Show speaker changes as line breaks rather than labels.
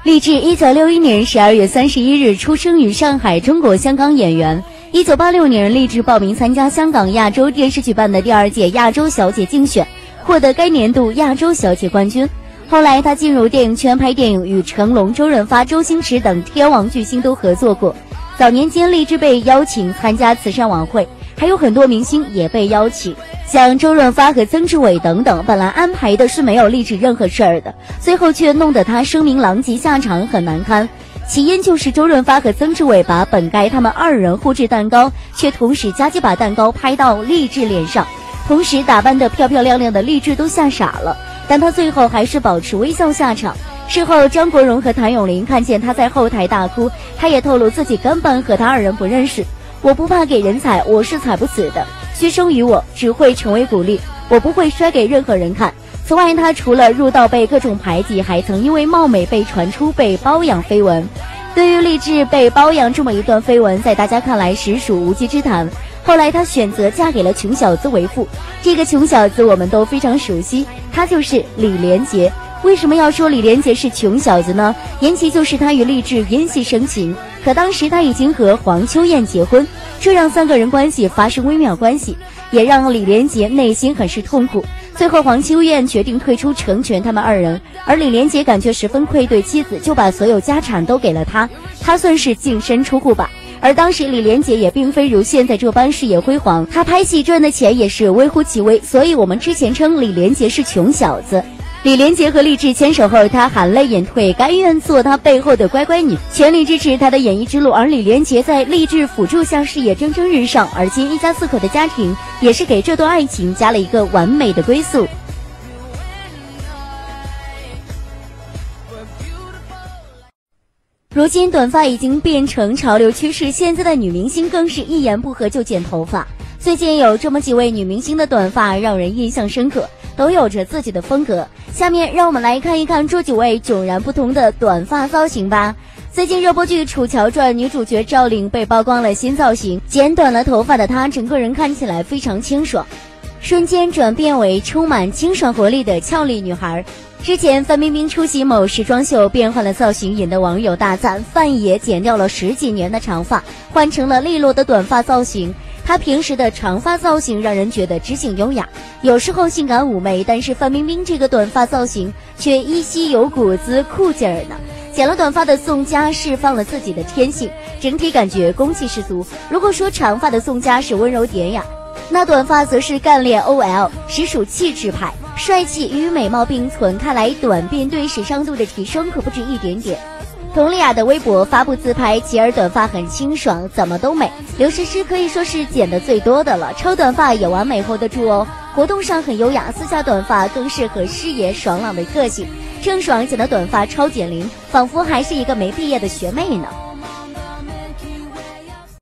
励志1961年12月31日出生于上海，中国香港演员。1986年励志报名参加香港亚洲电视举办的第2届亚洲小姐竞选，获得该年度亚洲小姐冠军。后来她进入电影圈拍电影，与成龙、周润发、周星驰等天王巨星都合作过。早年间励志被邀请参加慈善晚会，还有很多明星也被邀请，像周润发和曾志伟等等，本来安排的是没有励志任何事儿的，最后却弄得他声名狼藉，下场很难堪。起因就是周润发和曾志伟把本该他们2人互制蛋糕，却同时夹击把蛋糕拍到励志脸上，同时打扮得漂漂亮亮的励志都吓傻了，但他最后还是保持微笑下场。事后张国荣和谭咏麟看见他在后台大哭，他也透露自己根本和他2人不认识。我不怕给人踩，我是踩不死的，学生于我只会成为鼓励，我不会摔给任何人看。此外，他除了入道被各种排挤，还曾因为貌美被传出被包养绯闻。对于励志被包养这么一段绯闻，在大家看来实属无稽之谈。后来她选择嫁给了穷小子为父，这个穷小子我们都非常熟悉，他就是李连杰。为什么要说李连杰是穷小子呢？言其就是他与励志因戏生情，可当时他已经和黄秋燕结婚，这让3个人关系发生微妙关系，也让李连杰内心很是痛苦。最后黄秋燕决定退出成全他们2人，而李连杰感觉十分愧对妻子，就把所有家产都给了他算是净身出户吧。而当时李连杰也并非如现在这般事业辉煌，他拍戏赚的钱也是微乎其微，所以我们之前称李连杰是穷小子。李连杰和励志牵手后，他含泪隐退，甘愿做他背后的乖乖女，全力支持他的演艺之路。而李连杰在励志辅助下事业蒸蒸日上，而今一家4口的家庭也是给这段爱情加了一个完美的归宿。如今短发已经变成潮流趋势，现在的女明星更是一言不合就剪头发。最近有这么几位女明星的短发让人印象深刻，都有着自己的风格。下面让我们来看一看这几位迥然不同的短发造型吧。最近热播剧《楚乔传》女主角赵玲被曝光了新造型，剪短了头发的她整个人看起来非常清爽，瞬间转变为充满清爽活力的俏丽女孩。之前范冰冰出席某时装秀变换了造型，引得网友大赞，范爷剪掉了10几年的长发，换成了利落的短发造型。她平时的长发造型让人觉得知性优雅，有时候性感妩媚，但是范冰冰这个短发造型却依稀有股子酷劲儿呢。剪了短发的宋佳释放了自己的天性，整体感觉攻气十足。如果说长发的宋佳是温柔典雅，那短发则是干练 OL， 实属气质派，帅气与美貌并存，看来短辫对时尚度的提升可不止一点点。佟丽娅的微博发布自拍，齐儿短发很清爽，怎么都美。刘诗诗可以说是剪得最多的了，超短发也完美 hold 得住哦。活动上很优雅，私下短发更适合师爷爽朗的个性。郑爽剪的短发超减龄，仿佛还是一个没毕业的学妹呢。